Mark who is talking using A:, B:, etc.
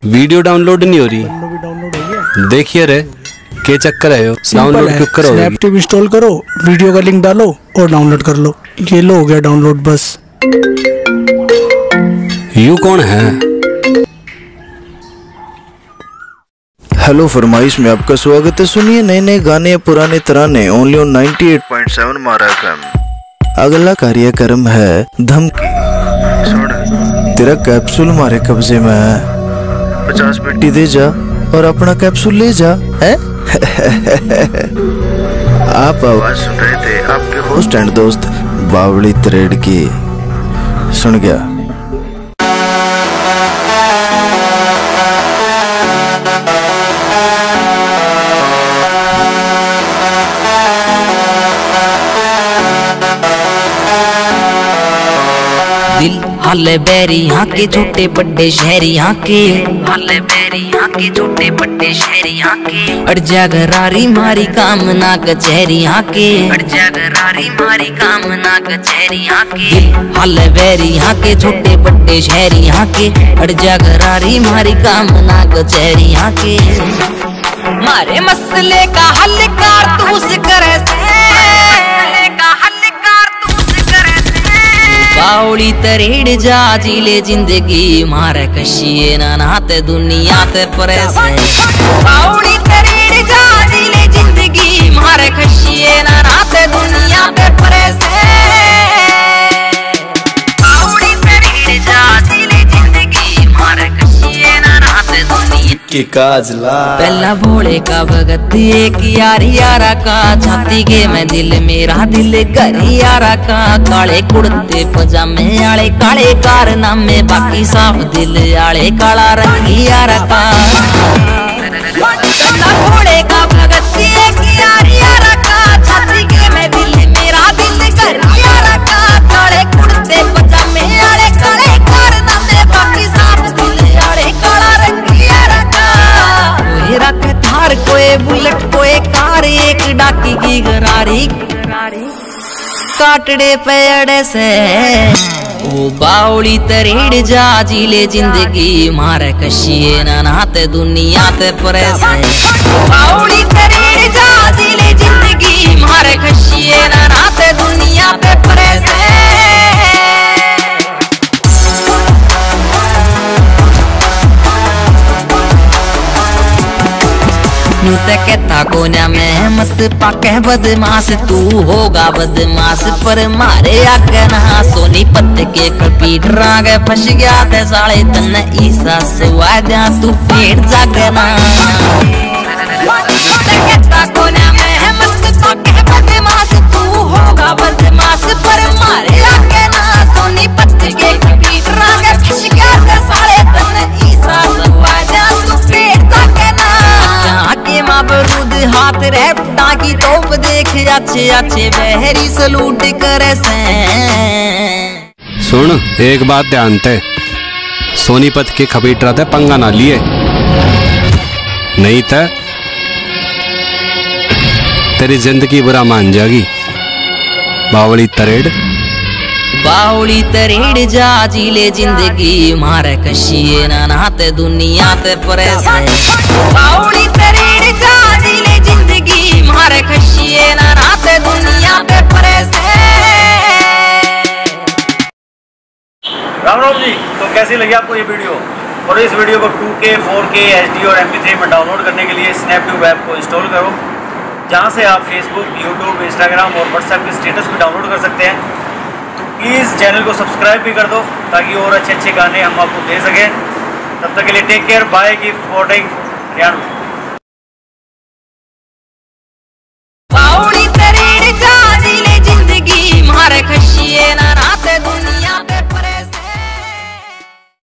A: Video download नहीं हो रही।
B: भी डाउनलोड हो गया।
A: देखिए रे क्या चक्कर है यो, डाउनलोड क्यों करो?
B: स्नैपटिप इंस्टॉल करो, वीडियो का लिंक डालो और डाउनलोड कर लो। ये लो हो गया डाउनलोड बस।
A: यू कौन है?
C: हेलो फरमाइश में आपका स्वागत है। सुनिए नए नए गाने या पुराने तराने ओनली ऑन 98.7 मारा FM। अगला कार्यक्रम है धमकी। सुन तेरा कैप्सूल हमारे कब्जे में है, 50 पेटी दे जा और अपना कैप्सूल ले जा है। आप आवाज सुन रहे थे आपके होस्ट एंड दोस्त बावली तरेड़ की। सुन गया
D: दिल हाले बैरी यहाँ के छोटे बड़े शहरी यहाँ के, हाले बैरी यहाँ के छोटे बड़े शहरी यहाँ के। अड़ जा गरारी मारी काम ना कचहरी यहाँ के, अड़ जा गरारी मारी काम ना कचहरी यहाँ के। हाले बैरी यहाँ के छोटे बड़े शहरी यहाँ के, अड़ जा गरारी मारी काम ना कचहरी यहाँ के। मारे मसले का हल कारतूस करे से, बावली तरेड़ जा जिले जिंदगी मारे कशिए ना नाते दुनिया ते परेश है। बावली तरेड़ जा जिले जिंदगी मारे कशिए ना नाते दुनिया ते परेश है। बावली तरेड़ जा जिले जिंदगी मारे कशिए ना नाते दुनिया
C: के काजला।
D: पहला भोले का भगत एक यारी यारा का, छाती के मैं दिल मेरा दिल करी यारा का। काले कुर्ते पजामे आले काले कारनामे, बाकी साफ दिल आले काला रंगी यारा का। पहला भोले का भगत एक यारी यारा का, छाती के मैं दिल मेरा दिल करी यारा का। काले कुर्ते पजामे आले काले कारनामे, बाकी साफ दिल आले काला रंगी यारा का। रख थार कोई बुलेट कोई कार, एक डाकी की गरारी काटड़े पेड़ से। ओ बावली तरेड़ जा जिले जिंदगी मारे कशिए ना नाते दुनिया ते परेश है। बावली तरेड़ जा जिले जिंदगी मारे कशिए ना नाते दुनिया ते परेश है। न्यू ते कहता कोन्या में मत पाके बदमाश, तू होगा बदमाश पर मारे आके ना। सोनी पत्ते के कपीट रागे फंस गया थे साले तन ईसा सुवाद्या तू पेट जागना। ते कहता कोन्या में मत पाके बदमाश, तू होगा बदमाश पर मारे आके ना। सोनी पत्ते के कपीट रागे फंस गया थे साले तन ईसा सुवाद्या तू पेट जागना। आके माबरूद हाथ रैपटा की तोप देख अच्छे अच्छे बहरी सलूट करे से।
A: सुन एक बात ध्यान ते, सोनीपत के खबीटरा ते पंगा ना लिए, नहीं ते तेरी जिंदगी बुरा मान जाएगी। बावली तरेड़
D: बावली तरेड़ जा जिले जिंदगी मारे कशिए ना नाते दुनिया ते परेश है। बावली तरेड़ जा जिले जिंदगी मारे कशिए ना नाते दुनिया ते परेश है।
E: राम राम जी। तो कैसी लगी आपको ये वीडियो? और इस वीडियो को 2K 4K HD और MP3 में डाउनलोड करने के लिए स्नैपटिप ऐप को इंस्टॉल करो, जहाँ से आप फेसबुक, यूट्यूब, इंस्टाग्राम और व्हाट्सएप के स्टेटस भी डाउनलोड कर सकते हैं। तो प्लीज़ चैनल को सब्सक्राइब भी कर दो ताकि और अच्छे अच्छे गाने हम आपको दे सकें। तब तक के लिए take care, bye, keep supporting.